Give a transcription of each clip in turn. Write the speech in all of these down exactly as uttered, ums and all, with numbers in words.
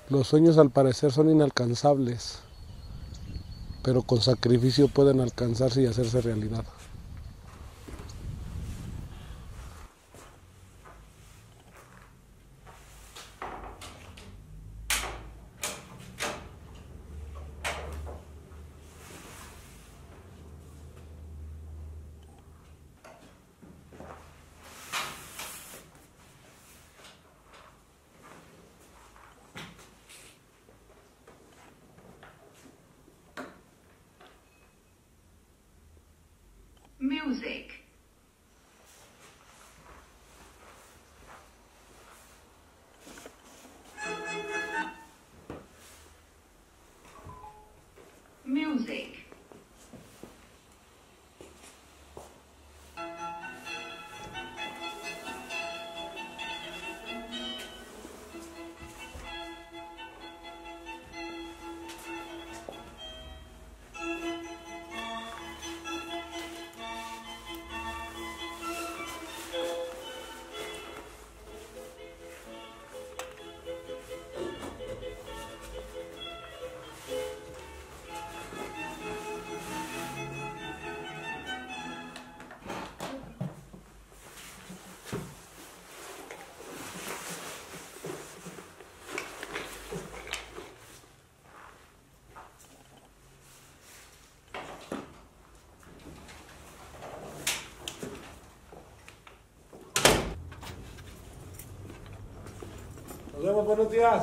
Los sueños al parecer son inalcanzables, pero con sacrificio pueden alcanzarse y hacerse realidad. Music. Music. Nos vemos, buenos días.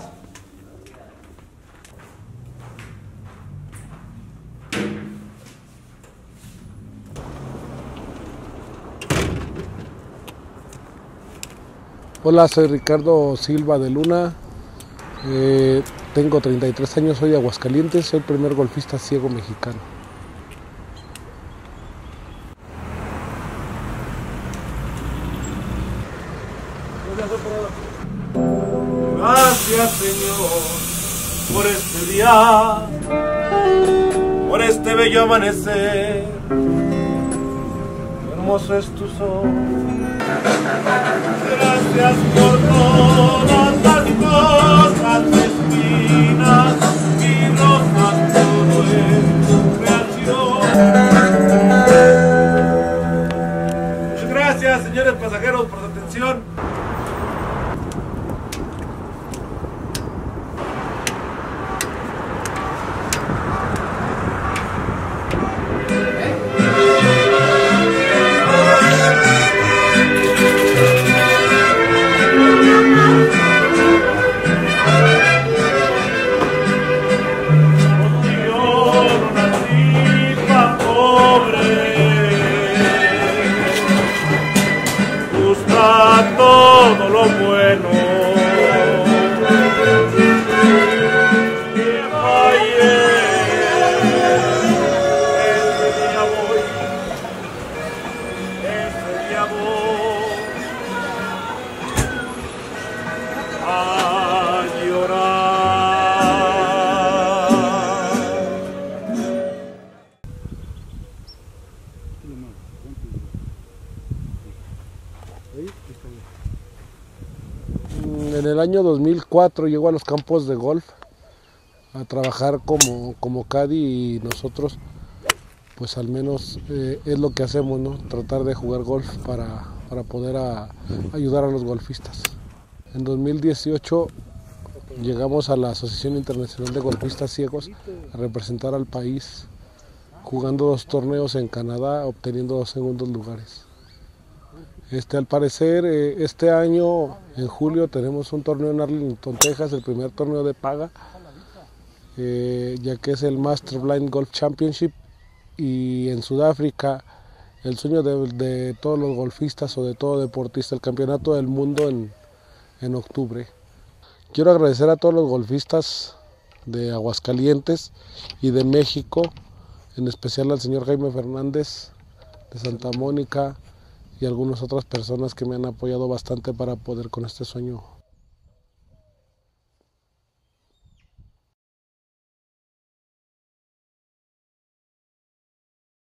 Hola, soy Ricardo Silva de Luna, eh, tengo treinta y tres años, soy de Aguascalientes, soy el primer golfista ciego mexicano. Gracias, Señor, por este día, por este bello amanecer. Hermoso es tu sol. Gracias por todas las cosas espinas y rosas, todo es tu creación. Muchas gracias, señores pasajeros, por su atención. Todo lo bueno que fallé, ese día voy, ese día voy a llorar. En el año dos mil cuatro llego a los campos de golf a trabajar como, como caddy, y nosotros pues al menos eh, es lo que hacemos, ¿no? Tratar de jugar golf para, para poder a, ayudar a los golfistas. En dos mil dieciocho llegamos a la Asociación Internacional de Golfistas Ciegos a representar al país jugando dos torneos en Canadá, obteniendo dos segundos lugares. Este, al parecer, eh, este año, en julio, tenemos un torneo en Arlington, Texas, el primer torneo de paga, eh, ya que es el Master Blind Golf Championship, y en Sudáfrica, el sueño de, de todos los golfistas o de todo deportista, el campeonato del mundo en, en octubre. Quiero agradecer a todos los golfistas de Aguascalientes y de México, en especial al señor Jaime Fernández de Santa Mónica, y algunas otras personas que me han apoyado bastante para poder con este sueño